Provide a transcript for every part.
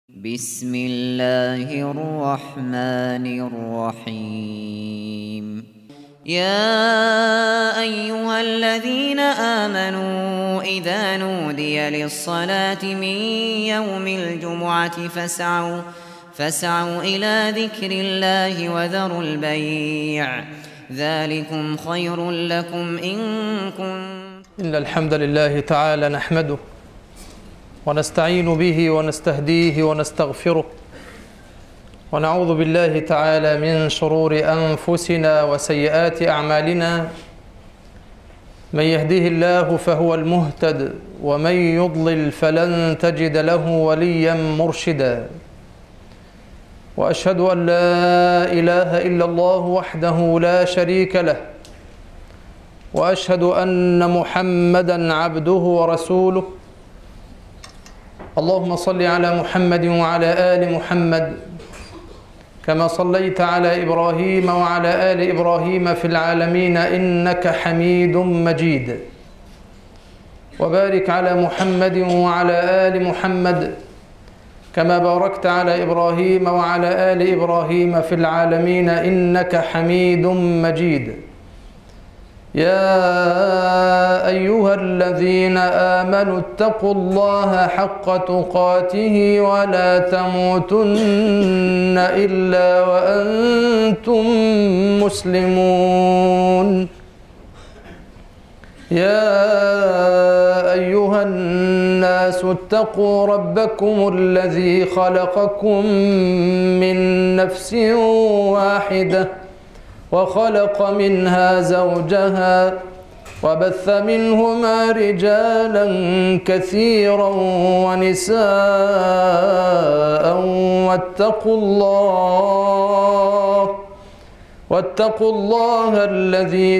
بسم الله الرحمن الرحيم. يا أيها الذين آمنوا إذا نودي للصلاة من يوم الجمعة فاسعوا إلى ذكر الله وذروا البيع ذلكم خير لكم إن كنتم. إن الحمد لله تعالى نحمده ونستعين به ونستهديه ونستغفره ونعوذ بالله تعالى من شرور أنفسنا وسيئات أعمالنا. من يهده الله فهو المهتد ومن يضلل فلن تجد له وليا مرشدا. وأشهد أن لا إله إلا الله وحده لا شريك له، وأشهد أن محمدا عبده ورسوله. اللهم صل على محمد وعلى آل محمد كما صليت على إبراهيم وعلى آل إبراهيم في العالمين إنك حميد مجيد. وبارك على محمد وعلى آل محمد كما باركت على إبراهيم وعلى آل إبراهيم في العالمين إنك حميد مجيد. يا أيها الذين آمنوا اتقوا الله حق تقاته ولا تموتن إلا وأنتم مسلمون. يا أيها الناس اتقوا ربكم الذي خلقكم من نفس واحدة وخلق منها زوجها وبث منهما رجالا كثيرا ونساء واتقوا الله الذي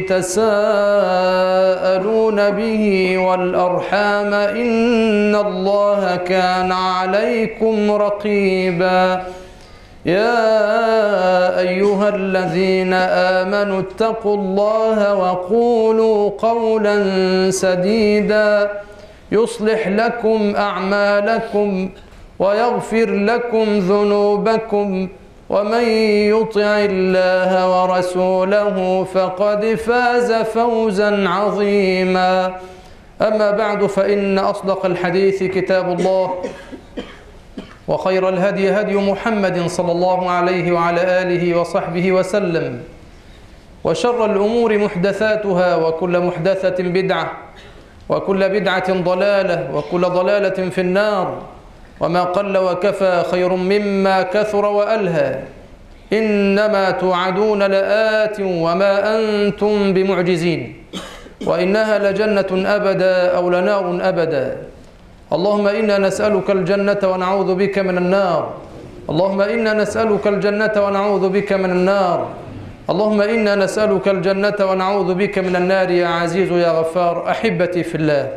تساءلون به والأرحام إن الله كان عليكم رقيبا. يا أيها الذين آمنوا اتقوا الله وقولوا قولا سديدا يصلح لكم أعمالكم ويغفر لكم ذنوبكم، ومن يطع الله ورسوله فقد فاز فوزا عظيما. أما بعد، فإن أصدق الحديث كتاب الله، وخير الهدي هدي محمد صلى الله عليه وعلى آله وصحبه وسلم، وشر الأمور محدثاتها وكل محدثة بدعة وكل بدعة ضلالة وكل ضلالة في النار. وما قل وكفى خير مما كثر وألهى. إنما توعدون لآت وما أنتم بمعجزين، وإنها لجنة أبدا أو لنار أبدا. اللهم إنا نسألك الجنة ونعوذ بك من النار. اللهم إنا نسألك الجنة ونعوذ بك من النار. اللهم إنا نسألك الجنة ونعوذ بك من النار يا عزيز يا غفار. أحبتي في الله،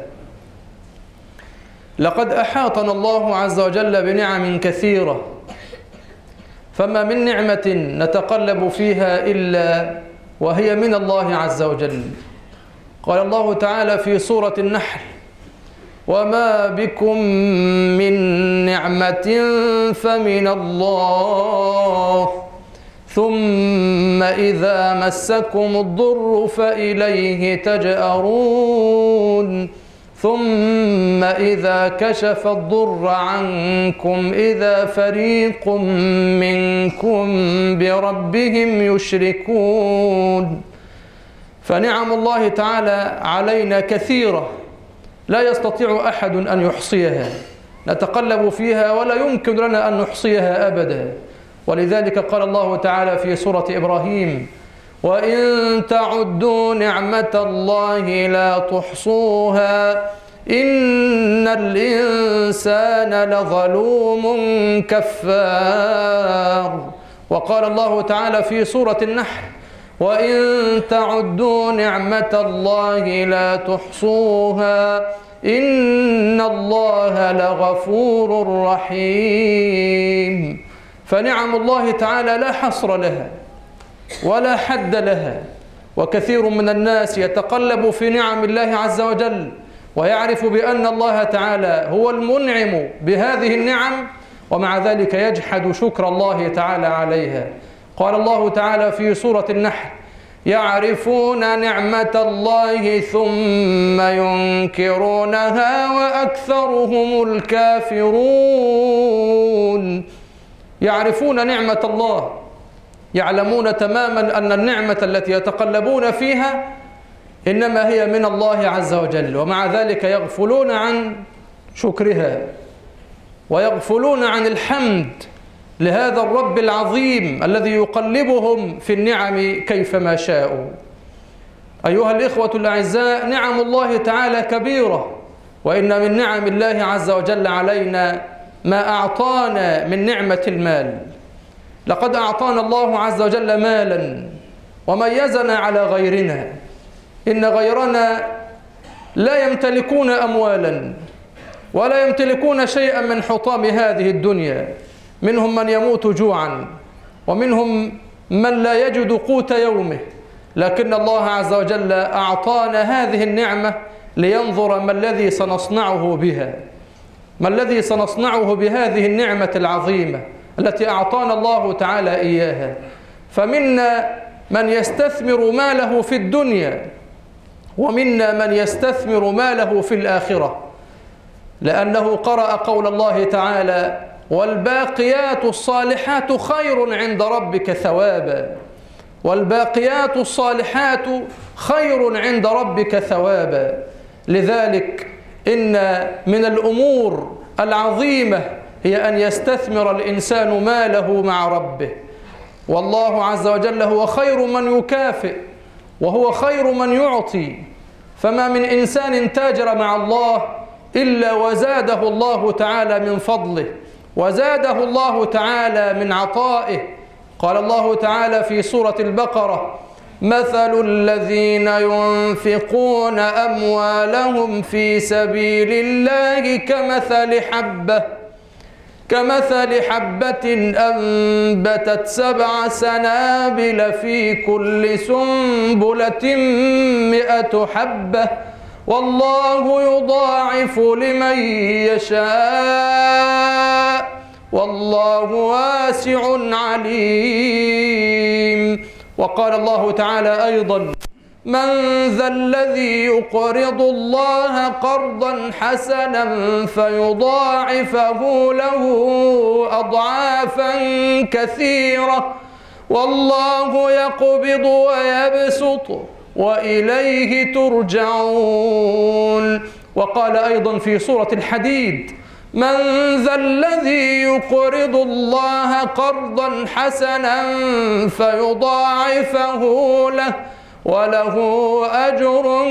لقد أحاطنا الله عز وجل بنعم كثيرة، فما من نعمة نتقلب فيها إلا وهي من الله عز وجل. قال الله تعالى في سورة النحل: وما بكم من نعمة فمن الله ثم إذا مسكم الضر فإليه تجأرون ثم إذا كشف الضر عنكم إذا فريق منكم بربهم يشركون. فنعم الله تعالى علينا كثيرة لا يستطيع أحد أن يحصيها، نتقلب فيها ولا يمكن لنا أن نحصيها أبدا. ولذلك قال الله تعالى في سورة إبراهيم: وإن تعدوا نعمة الله لا تحصوها إن الإنسان لظلوم كفار. وقال الله تعالى في سورة النحل: وإن تعدوا نعمة الله لا تحصوها إن الله لغفور رحيم. فنعم الله تعالى لا حصر لها ولا حد لها، وكثير من الناس يتقلب في نعم الله عز وجل ويعرف بأن الله تعالى هو المنعم بهذه النعم، ومع ذلك يجحد شكر الله تعالى عليها. قال الله تعالى في سورة النحل: يعرفون نعمة الله ثم ينكرونها وأكثرهم الكافرون. يعرفون نعمة الله، يعلمون تماما أن النعمة التي يتقلبون فيها إنما هي من الله عز وجل، ومع ذلك يغفلون عن شكرها ويغفلون عن الحمد لهذا الرب العظيم الذي يقلبهم في النعم كيفما شاءوا. أيها الإخوة الأعزاء، نعم الله تعالى كبيرة، وإن من نعم الله عز وجل علينا ما أعطانا من نعمة المال. لقد أعطانا الله عز وجل مالا وميزنا على غيرنا. إن غيرنا لا يمتلكون أموالا ولا يمتلكون شيئا من حطام هذه الدنيا، منهم من يموت جوعا ومنهم من لا يجد قوت يومه، لكن الله عز وجل أعطانا هذه النعمة لينظر ما الذي سنصنعه بها، ما الذي سنصنعه بهذه النعمة العظيمة التي أعطانا الله تعالى إياها. فمنا من يستثمر ماله في الدنيا ومنا من يستثمر ماله في الآخرة، لأنه قرأ قول الله تعالى: والباقيات الصالحات خير عند ربك ثوابا. والباقيات الصالحات خير عند ربك ثوابا. لذلك إن من الأمور العظيمة هي أن يستثمر الإنسان ماله مع ربه، والله عز وجل هو خير من يكافئ وهو خير من يعطي. فما من إنسان تاجر مع الله إلا وزاده الله تعالى من فضله وزاده الله تعالى من عطائه. قال الله تعالى في سورة البقرة: مثل الذين ينفقون أموالهم في سبيل الله كمثل حبة أنبتت 7 سنابل في كل سنبلة 100 حبة والله يضاعف لمن يشاء والله واسع عليم. وقال الله تعالى أيضا: من ذا الذي يقرض الله قرضا حسنا فيضاعفه له أضعافا كثيرة والله يقبض ويبسط وإليه ترجعون. وقال أيضا في سورة الحديد: من ذا الذي يقرض الله قرضا حسنا فيضاعفه له وله أجر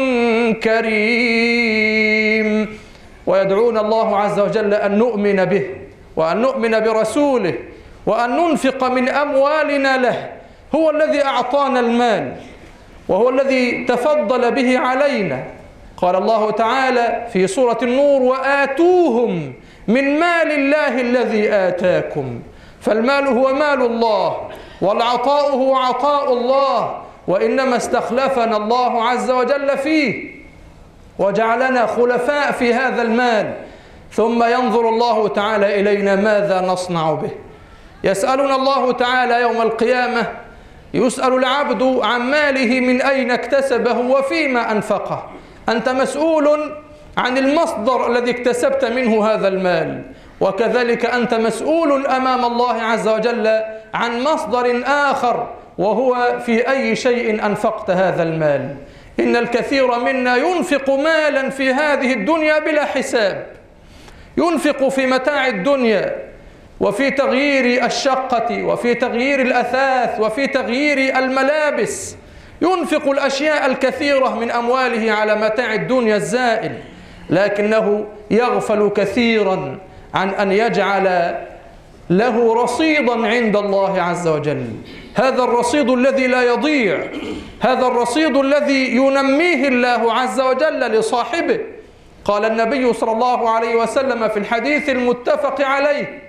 كريم. ويدعون الله عز وجل أن نؤمن به وأن نؤمن برسوله وأن ننفق من أموالنا له. هو الذي أعطانا المال وهو الذي تفضل به علينا. قال الله تعالى في سورة النور: وآتوهم من مال الله الذي آتاكم. فالمال هو مال الله والعطاء هو عطاء الله، وإنما استخلفنا الله عز وجل فيه وجعلنا خلفاء في هذا المال، ثم ينظر الله تعالى إلينا ماذا نصنع به. يسألنا الله تعالى يوم القيامة، يسأل العبد عن ماله من أين اكتسبه وفيما أنفقه. أنت مسؤول عن المصدر الذي اكتسبت منه هذا المال، وكذلك أنت مسؤول أمام الله عز وجل عن مصدر آخر، وهو في أي شيء أنفقت هذا المال. إن الكثير منا ينفق مالا في هذه الدنيا بلا حساب، ينفق في متاع الدنيا وفي تغيير الشقة وفي تغيير الأثاث وفي تغيير الملابس، ينفق الأشياء الكثيرة من أمواله على متاع الدنيا الزائل، لكنه يغفل كثيرا عن أن يجعل له رصيدا عند الله عز وجل. هذا الرصيد الذي لا يضيع، هذا الرصيد الذي ينميه الله عز وجل لصاحبه. قال النبي صلى الله عليه وسلم في الحديث المتفق عليه،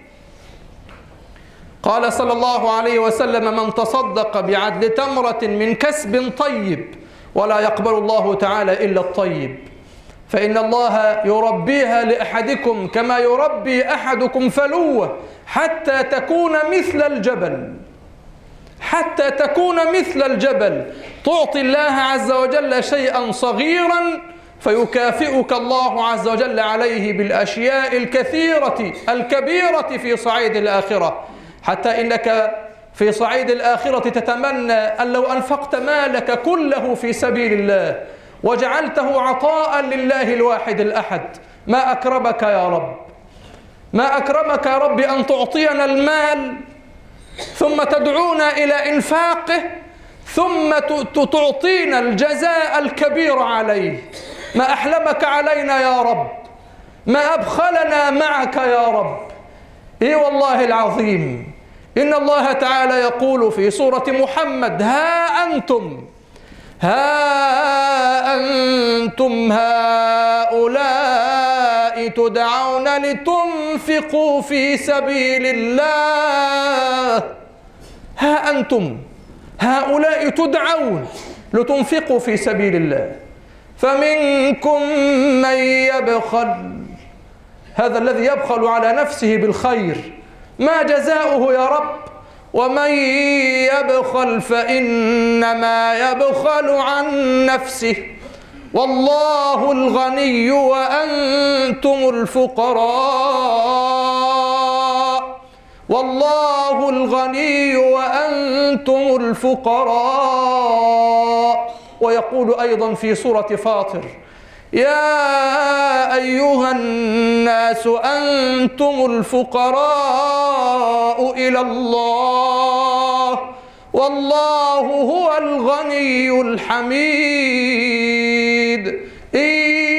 قال صلى الله عليه وسلم: من تصدق بعدل تمرة من كسب طيب ولا يقبل الله تعالى إلا الطيب، فإن الله يربيها لأحدكم كما يربي أحدكم فلوة حتى تكون مثل الجبل، حتى تكون مثل الجبل. تعطي الله عز وجل شيئا صغيرا فيكافئك الله عز وجل عليه بالأشياء الكثيرة الكبيرة في صعيد الآخرة، حتى إنك في صعيد الآخرة تتمنى أن لو أنفقت مالك كله في سبيل الله وجعلته عطاء لله الواحد الأحد. ما أكرمك يا رب، ما أكرمك يا رب أن تعطينا المال ثم تدعونا إلى إنفاقه ثم تعطينا الجزاء الكبير عليه. ما أحلمك علينا يا رب، ما أبخلنا معك يا رب. إي والله العظيم إن الله تعالى يقول في سورة محمد: ها أنتم هؤلاء تدعون لتنفقوا في سبيل الله. ها أنتم هؤلاء تدعون لتنفقوا في سبيل الله، فمنكم من يبخل، هذا الذي يبخل على نفسه بالخير ما جزاؤه يا رب؟ ومن يبخل فإنما يبخل عن نفسه والله الغني وأنتم الفقراء، والله الغني وأنتم الفقراء. ويقول أيضا في سورة فاطر: يا أيها الناس أنتم الفقراء إلى الله والله هو الغني الحميد. إن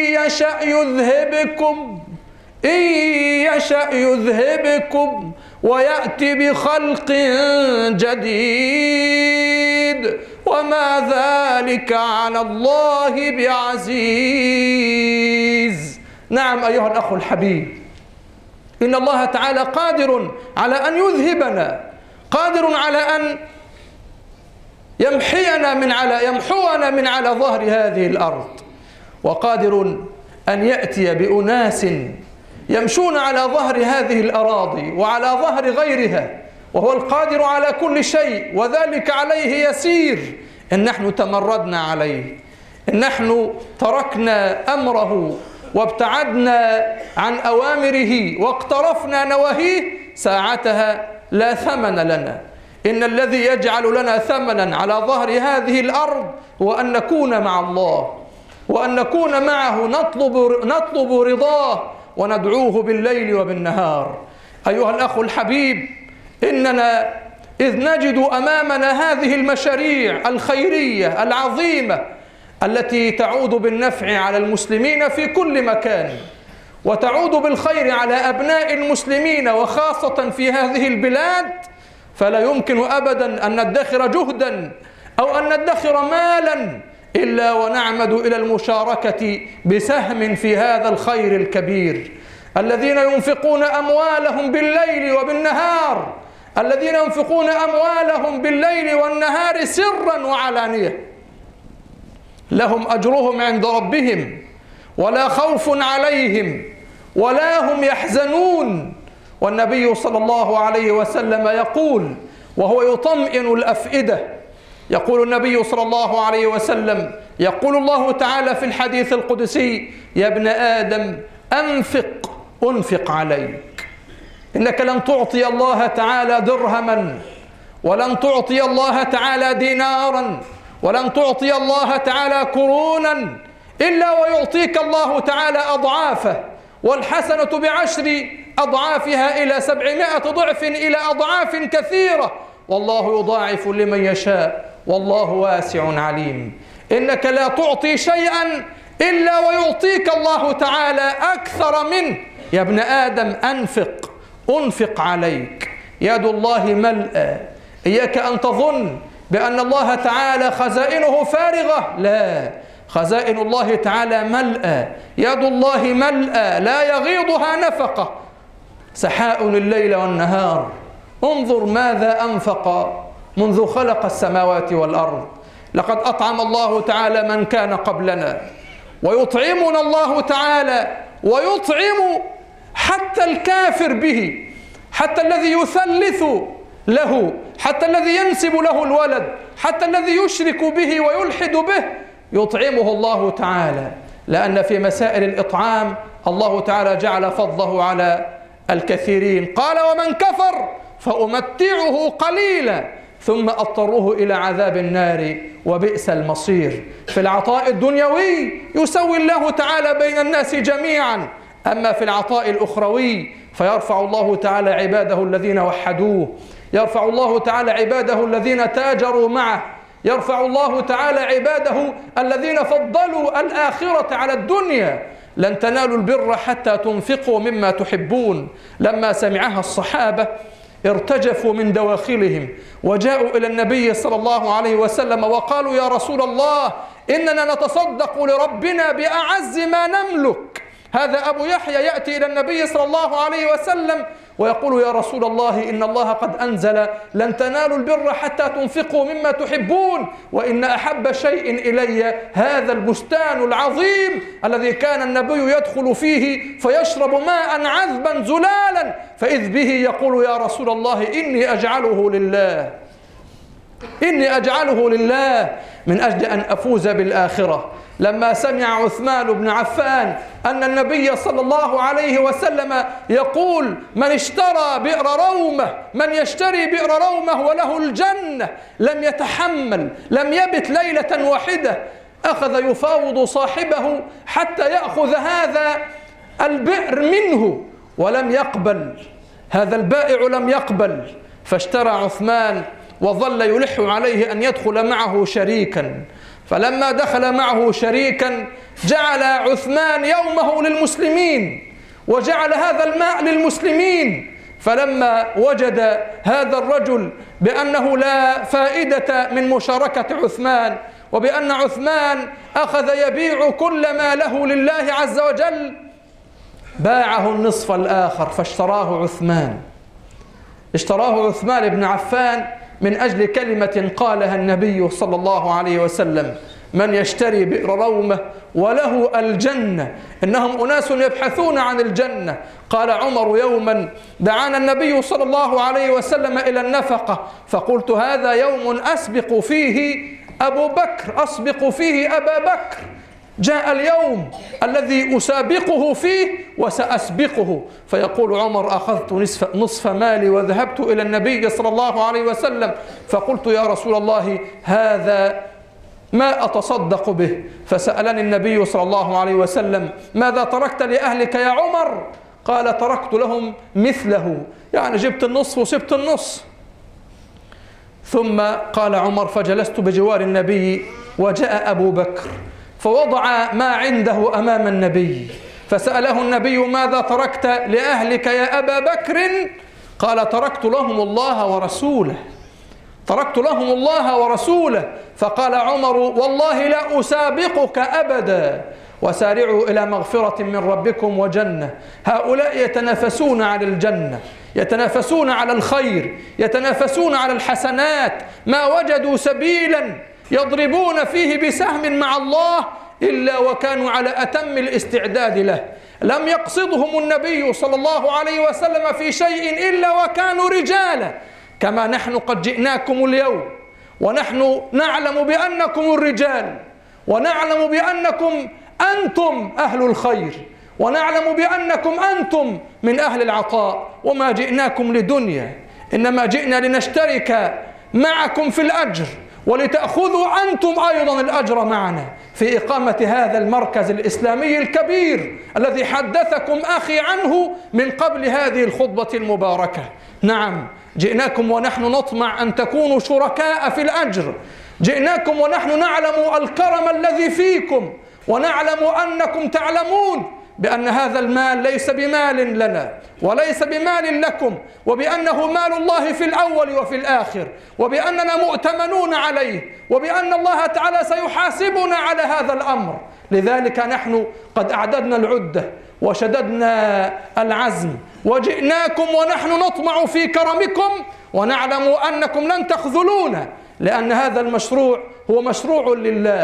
يشأ يذهبكم ويأتي بخلق جديد وما ذلك على الله بعزيز. نعم أيها الأخ الحبيب، إن الله تعالى قادر على أن يذهبنا، قادر على أن يمحونا من على ظهر هذه الأرض، وقادر أن يأتي بأناس يمشون على ظهر هذه الأراضي وعلى ظهر غيرها، وهو القادر على كل شيء، وذلك عليه يسير إن نحن تمردنا عليه، إن نحن تركنا أمره وابتعدنا عن أوامره واقترفنا نواهيه، ساعتها لا ثمن لنا. إن الذي يجعل لنا ثمنا على ظهر هذه الأرض هو أن نكون مع الله، وأن نكون معه نطلب رضاه وندعوه بالليل وبالنهار. أيها الأخ الحبيب، إننا إذ نجد أمامنا هذه المشاريع الخيرية العظيمة التي تعود بالنفع على المسلمين في كل مكان، وتعود بالخير على أبناء المسلمين وخاصة في هذه البلاد، فلا يمكن أبدا أن ندخر جهدا أو أن ندخر مالا إلا ونعمد إلى المشاركة بسهم في هذا الخير الكبير. الذين ينفقون أموالهم بالليل وبالنهار، الذين ينفقون أموالهم بالليل والنهار سرا وعلانية، لهم أجرهم عند ربهم ولا خوف عليهم ولا هم يحزنون. والنبي صلى الله عليه وسلم يقول وهو يطمئن الأفئدة، يقول النبي صلى الله عليه وسلم: يقول الله تعالى في الحديث القدسي: يا ابن آدم أنفق عليك. إنك لن تعطي الله تعالى درهما، ولن تعطي الله تعالى دينارا، ولن تعطي الله تعالى كرونا إلا ويعطيك الله تعالى أضعافه، والحسنة ب10 أضعافها إلى 700 ضعف إلى أضعاف كثيرة، والله يضاعف لمن يشاء والله واسع عليم. إنك لا تعطي شيئا إلا ويعطيك الله تعالى أكثر منه. يا ابن آدم أنفق عليك، يد الله ملأى. إياك أن تظن بأن الله تعالى خزائنه فارغة، لا، خزائن الله تعالى ملأى، يد الله ملأى لا يغيضها نفقة، سحاء الليل والنهار. انظر ماذا أنفق منذ خلق السماوات والأرض. لقد أطعم الله تعالى من كان قبلنا، ويطعمنا الله تعالى ويطعم حتى الكافر به، حتى الذي يثلث له، حتى الذي ينسب له الولد، حتى الذي يشرك به ويلحد به يطعمه الله تعالى، لأن في مسائل الإطعام الله تعالى جعل فضله على الكثيرين. قال: ومن كفر فأمتعه قليلا ثم أضطره إلى عذاب النار وبئس المصير. في العطاء الدنيوي يسوي الله تعالى بين الناس جميعا، أما في العطاء الأخروي فيرفع الله تعالى عباده الذين وحدوه، يرفع الله تعالى عباده الذين تاجروا معه، يرفع الله تعالى عباده الذين فضلوا الآخرة على الدنيا. لن تنالوا البر حتى تنفقوا مما تحبون. لما سمعها الصحابة ارتجفوا من دواخلهم وجاءوا إلى النبي صلى الله عليه وسلم وقالوا: يا رسول الله، إننا نتصدق لربنا بأعز ما نملك. هذا أبو يحيى يأتي إلى النبي صلى الله عليه وسلم ويقول: يا رسول الله، إن الله قد أنزل: لن تنالوا البر حتى تنفقوا مما تحبون، وإن أحب شيء إلي هذا البستان العظيم الذي كان النبي يدخل فيه فيشرب ماء عذبا زلالا، فإذ به يقول: يا رسول الله، إني أجعله لله، إني أجعله لله من أجل أن أفوز بالآخرة. لما سمع عثمان بن عفان أن النبي صلى الله عليه وسلم يقول: من اشترى بئر رومة، من يشتري بئر رومة وله الجنة، لم يتحمل، لم يبت ليلة واحدة، أخذ يفاوض صاحبه حتى يأخذ هذا البئر منه، ولم يقبل، هذا البائع لم يقبل، فاشترى عثمان وظل يلح عليه أن يدخل معه شريكا. فلما دخل معه شريكا جعل عثمان يومه للمسلمين وجعل هذا الماء للمسلمين. فلما وجد هذا الرجل بأنه لا فائدة من مشاركة عثمان، وبأن عثمان أخذ يبيع كل ما له لله عز وجل، باعه النصف الآخر فاشتراه عثمان. اشتراه عثمان بن عفان من أجل كلمة قالها النبي صلى الله عليه وسلم: من يشتري بئر رومة وله الجنة. إنهم أناس يبحثون عن الجنة. قال عمر يوما: دعانا النبي صلى الله عليه وسلم إلى النفقة، فقلت: هذا يوم أسبق فيه أبو بكر، أسبق فيه أبا بكر. جاء اليوم الذي أسابقه فيه وسأسبقه. فيقول عمر: أخذت نصف مالي وذهبت إلى النبي صلى الله عليه وسلم فقلت: يا رسول الله، هذا ما أتصدق به. فسألني النبي صلى الله عليه وسلم: ماذا تركت لأهلك يا عمر؟ قال: تركت لهم مثله، يعني جبت النصف وسبت النص. ثم قال عمر: فجلست بجوار النبي وجاء أبو بكر فوضع ما عنده أمام النبي، فسأله النبي: ماذا تركت لأهلك يا أبا بكر؟ قال: تركت لهم الله ورسوله، تركت لهم الله ورسوله. فقال عمر: والله لا أسابقك أبدا، وسارعوا إلى مغفرة من ربكم وجنة. هؤلاء يتنافسون على الجنة، يتنافسون على الخير، يتنافسون على الحسنات، ما وجدوا سبيلا يضربون فيه بسهم مع الله إلا وكانوا على أتم الاستعداد له. لم يقصدهم النبي صلى الله عليه وسلم في شيء إلا وكانوا رجالا، كما نحن قد جئناكم اليوم ونحن نعلم بأنكم الرجال، ونعلم بأنكم أنتم أهل الخير، ونعلم بأنكم أنتم من أهل العطاء، وما جئناكم لدنيا، إنما جئنا لنشترك معكم في الأجر، ولتأخذوا أنتم أيضا الأجر معنا في إقامة هذا المركز الإسلامي الكبير الذي حدثكم أخي عنه من قبل هذه الخطبة المباركة. نعم، جئناكم ونحن نطمع أن تكونوا شركاء في الأجر، جئناكم ونحن نعلم الكرم الذي فيكم، ونعلم أنكم تعلمون بأن هذا المال ليس بمال لنا وليس بمال لكم، وبأنه مال الله في الأول وفي الآخر، وبأننا مؤتمنون عليه، وبأن الله تعالى سيحاسبنا على هذا الأمر. لذلك نحن قد أعددنا العدة وشددنا العزم وجئناكم ونحن نطمع في كرمكم، ونعلم أنكم لن تخذلونا، لأن هذا المشروع هو مشروع لله،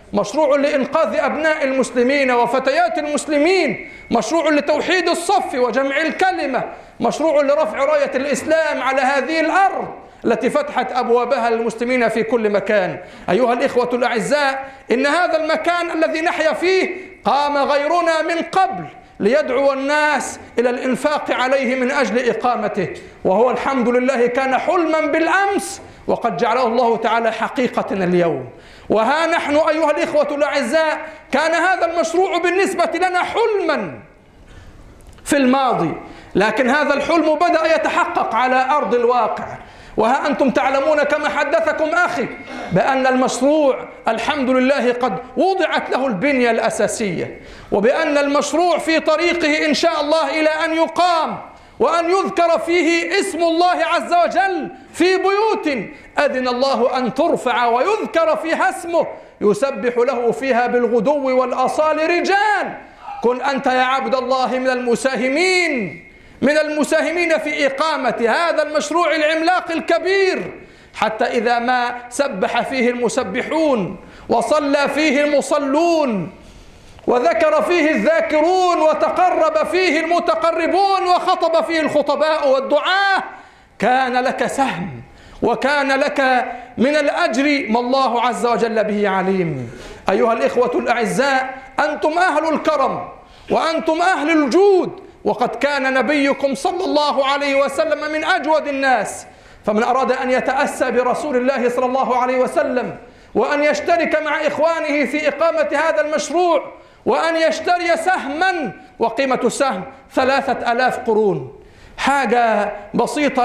مشروع لإنقاذ أبناء المسلمين وفتيات المسلمين، مشروع لتوحيد الصف وجمع الكلمة، مشروع لرفع راية الإسلام على هذه الأرض التي فتحت أبوابها للمسلمين في كل مكان. أيها الإخوة الأعزاء، إن هذا المكان الذي نحيا فيه قام غيرنا من قبل ليدعو الناس إلى الإنفاق عليه من أجل إقامته، وهو الحمد لله كان حلما بالأمس وقد جعله الله تعالى حقيقة اليوم. وها نحن أيها الإخوة الأعزاء كان هذا المشروع بالنسبة لنا حلما في الماضي، لكن هذا الحلم بدأ يتحقق على أرض الواقع. وها أنتم تعلمون كما حدثكم أخي بأن المشروع الحمد لله قد وضعت له البنية الأساسية، وبأن المشروع في طريقه إن شاء الله إلى أن يقام وأن يذكر فيه اسم الله عز وجل في بيوت أذن الله أن ترفع ويذكر فيها اسمه يسبح له فيها بالغدو والآصال رجال. كن أنت يا عبد الله من المساهمين في إقامة هذا المشروع العملاق الكبير، حتى إذا ما سبح فيه المسبحون وصلى فيه المصلون وذكر فيه الذاكرون وتقرب فيه المتقربون وخطب فيه الخطباء والدعاة، كان لك سهم وكان لك من الأجر ما الله عز وجل به عليم. أيها الإخوة الأعزاء، أنتم أهل الكرم وأنتم أهل الجود، وقد كان نبيكم صلى الله عليه وسلم من أجود الناس، فمن أراد أن يتأسى برسول الله صلى الله عليه وسلم وأن يشترك مع إخوانه في إقامة هذا المشروع وأن يشتري سهما، وقيمة السهم 3000 قرون، حاجة بسيطة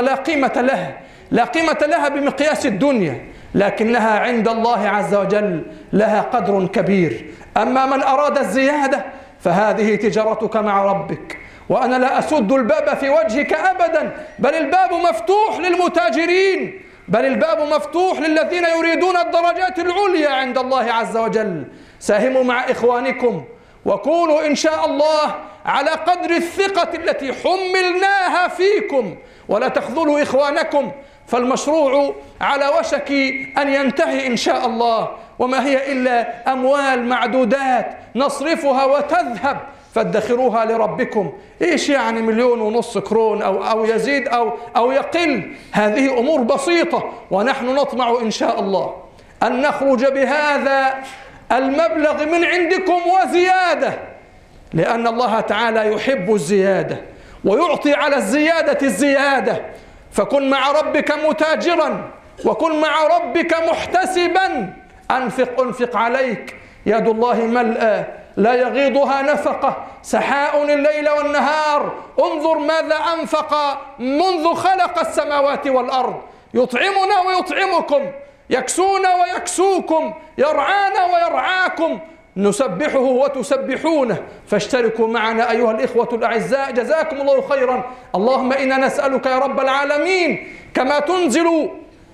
لا قيمة لها بمقياس الدنيا، لكنها عند الله عز وجل لها قدر كبير. أما من أراد الزيادة فهذه تجارتك مع ربك، وأنا لا أسد الباب في وجهك أبدا، بل الباب مفتوح للمتاجرين، بل الباب مفتوح للذين يريدون الدرجات العليا عند الله عز وجل. ساهموا مع إخوانكم وكونوا إن شاء الله على قدر الثقة التي حملناها فيكم، ولا تخذلوا إخوانكم، فالمشروع على وشك أن ينتهي إن شاء الله، وما هي إلا أموال معدودات نصرفها وتذهب، فادخروها لربكم. إيش يعني 1.5 مليون كرون أو يزيد أو يقل؟ هذه أمور بسيطة، ونحن نطمع إن شاء الله أن نخرج بهذا المبلغ من عندكم وزيادة، لأن الله تعالى يحب الزيادة ويعطي على الزيادة الزيادة. فكن مع ربك متاجرا، وكن مع ربك محتسبا. أنفق عليك يد الله ملأى لا يغيضها نفقة، سحاء الليل والنهار. انظر ماذا أنفق منذ خلق السماوات والأرض، يطعمنا ويطعمكم، يكسونا ويكسوكم، يرعانا ويرعاكم، نسبحه وتسبحونه. فاشتركوا معنا أيها الإخوة الأعزاء، جزاكم الله خيرا. اللهم إنا نسألك يا رب العالمين كما تنزل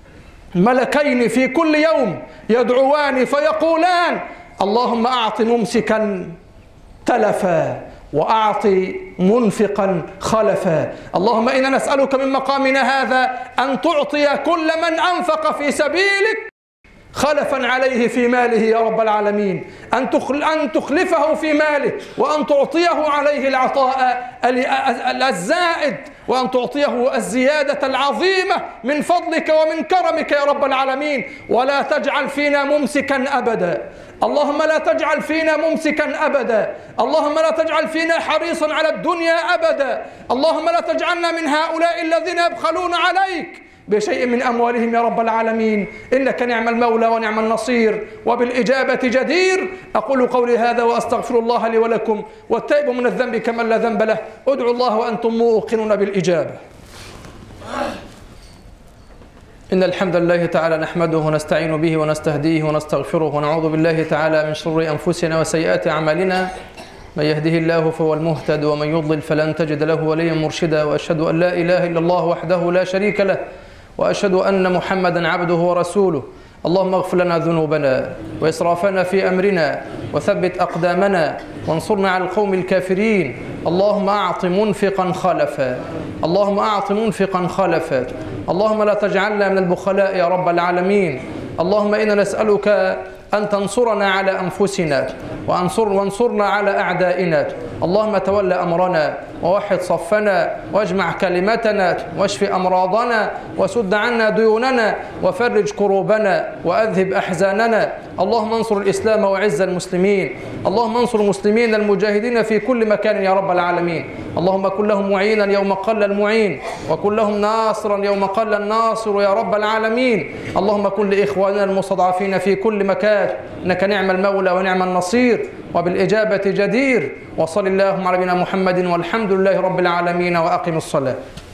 ملكين في كل يوم يدعوان فيقولان اللهم أعط ممسكا تلفا وأعط منفقا خلفا. اللهم إنا نسألك من مقامنا هذا أن تعطي كل من أنفق في سبيلك خلفا عليه في ماله يا رب العالمين، أن تخلفه في ماله، وأن تعطيه عليه العطاء الزائد، وأن تعطيه الزيادة العظيمة من فضلك ومن كرمك يا رب العالمين. ولا تجعل فينا ممسكا أبدا، اللهم لا تجعل فينا ممسكا أبدا، اللهم لا تجعل فينا حريصا على الدنيا أبدا، اللهم لا تجعلنا من هؤلاء الذين يبخلون عليك بشيء من أموالهم يا رب العالمين، إنك نعم المولى ونعم النصير وبالإجابة جدير. أقول قولي هذا وأستغفر الله لي ولكم، والتائب من الذنب كمن لا ذنب له، ادعوا الله وأنتم موقنون بالإجابة. إن الحمد لله تعالى نحمده ونستعين به ونستهديه ونستغفره، ونعوذ بالله تعالى من شرور أنفسنا وسيئات أعمالنا، من يهده الله فهو المهتد، ومن يضلل فلن تجد له وليا مرشدا. وأشهد أن لا إله إلا الله وحده لا شريك له، وأشهد أن محمدا عبده ورسوله. اللهم اغفر لنا ذنوبنا وإسرافنا في أمرنا، وثبت أقدامنا، وانصرنا على القوم الكافرين. اللهم أعط منفقا خلفا، اللهم أعط منفقا خلفا، اللهم لا تجعلنا من البخلاء يا رب العالمين. اللهم إنا نسألك أن تنصرنا على أنفسنا وانصرنا على أعدائنا. اللهم تول أمرنا ووحد صفنا واجمع كلمتنا واشف أمراضنا وسد عنا ديوننا وفرج كروبنا وأذهب أحزاننا. اللهم انصر الإسلام وعز المسلمين. اللهم انصر المسلمين المجاهدين في كل مكان يا رب العالمين. اللهم كن لهم معينا يوم قل المعين، وكن لهم ناصرا يوم قل الناصر يا رب العالمين. اللهم كن لإخواننا المستضعفين في كل مكان، إنك نعم المولى ونعم النصير وبالإجابة جدير. وصل اللهم على نبينا محمد والحمد لله رب العالمين، وأقم الصلاة.